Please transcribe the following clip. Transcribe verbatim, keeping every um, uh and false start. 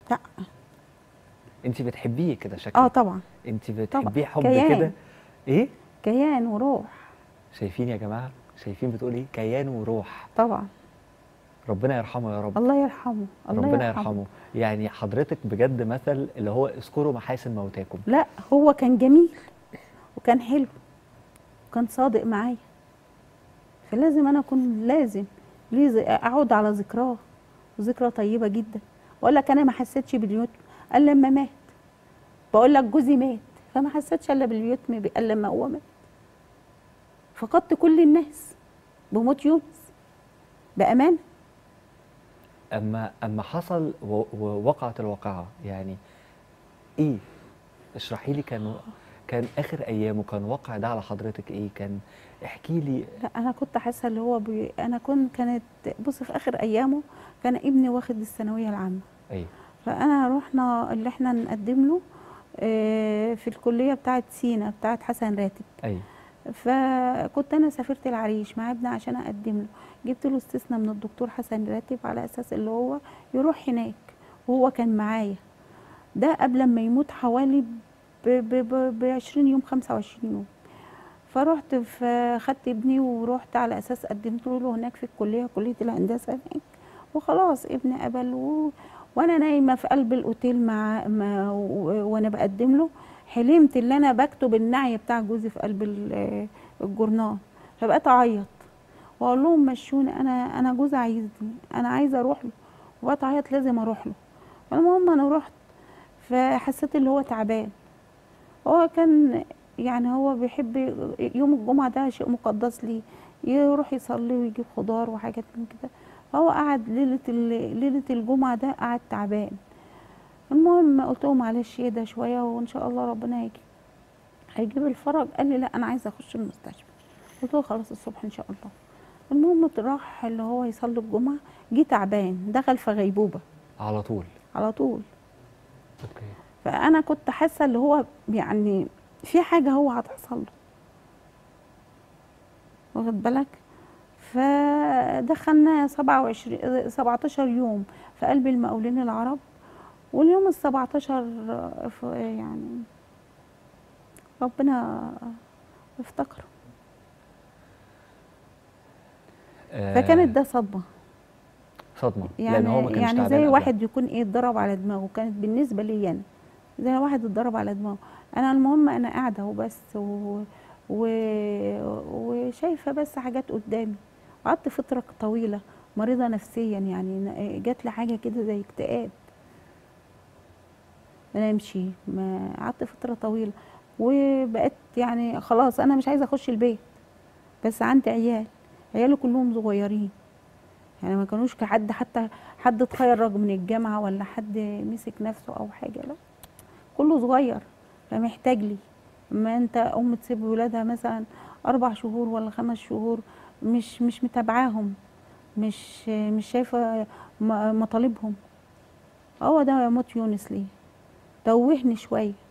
لا. انت بتحبيه كده شكلك. اه طبعا. انت طبعا بتحبيه حب كيان. كده. ايه؟ كيان وروح. شايفين يا جماعه؟ شايفين بتقول ايه؟ كيان وروح. طبعا. ربنا يرحمه يا رب. الله يرحمه، الله ربنا يرحمه. يرحمه. يعني حضرتك بجد مثل اللي هو اذكروا محاسن موتاكم. لا هو كان جميل وكان حلو وكان صادق معايا، فلازم انا اكون لازم ليه اعود على ذكراه، وذكرى طيبه جدا. واقول لك انا ما حسيتش باليتم الا لما مات. بقول لك جوزي مات فما حسيتش الا باليتم الا لما هو مات. فقدت كل الناس بموت يونس بامانه. اما اما حصل و- ووقعت الواقعه يعني ايه؟ اشرحي لي. كان كان اخر ايامه كان واقع ده على حضرتك ايه؟ كان احكي لي. لا انا كنت حاسه اللي هو بي... انا كنت كانت بص في اخر ايامه كان ابني واخد الثانويه العامه. ايوه. فانا رحنا اللي احنا نقدم له آه، في الكليه بتاعه سينا بتاعه حسن راتب. ايوه. فكنت انا سافرت العريش مع ابني عشان اقدم له، جبت له استثناء من الدكتور حسن راتب على اساس اللي هو يروح هناك وهو كان معايا. ده قبل ما يموت حوالي ب ب ب ب عشرين يوم خمسة وعشرين يوم. فرحت خدت ابني ورحت على اساس قدمت له هناك في الكليه كليه الهندسه هناك. وخلاص ابني قبل و... وانا نايمه في قلب الاوتيل مع ما... و... وانا بقدم له حلمت ان انا بكتب النعي بتاع جوزي في قلب ال- الجورنال. فبقيت اعيط واقول لهم مشوني، انا انا جوزي عايزني، انا عايزه اروح له. وبقيت اعيط لازم اروح له. فالمهم انا رحت فحسيت اللي هو تعبان. هو كان يعني هو بيحب يوم الجمعة ده شيء مقدس ليه، يروح يصلي ويجيب خضار وحاجات من كده. فهو قعد ليلة ال- ليلة الجمعة ده قعد تعبان. المهم قلت له معلش ايه ده شوية وان شاء الله ربنا هيجي هيجيب الفرج. قال لي لا انا عايزة اخش المستشفى. قلت له خلاص الصبح ان شاء الله. المهم راح اللي هو يصلي الجمعة، جه تعبان دخل في غيبوبة على طول. على طول. اوكي. فانا كنت حاسة اللي هو يعني في حاجة هو هتحصل له، واخد بالك. فدخلنا سبعة وعشرين سبعتاشر يوم في قلب المقاولين العرب. واليوم السبعتاشر ف- يعني ربنا افتكره. فكانت آه. ده صدمة. صدمه لان هو ما يعني كانش يعني تعبان زي قبلها. واحد يكون ايه اتضرب على دماغه، كانت بالنسبة لي انا زي واحد اتضرب على دماغه. انا المهم انا قاعدة وبس و... و... وشايفة بس حاجات قدامي. قعدت فترة طويلة مريضة نفسيا، يعني جات لي حاجة كده زي اكتئاب. انا امشي ما قعدت فتره طويله وبقيت يعني خلاص انا مش عايزه اخش البيت. بس عندي عيال، عيالي كلهم صغيرين، يعني ما كانوش حد حتى حد اتخرج من الجامعه ولا حد مسك نفسه او حاجه، لا كله صغير فمحتاج لي. اما انت ام تسيب ولادها مثلا اربع شهور ولا خمس شهور مش مش متابعاهم، مش مش شايفه م- مطالبهم. هو ده موت يونس ليه توهني شويه.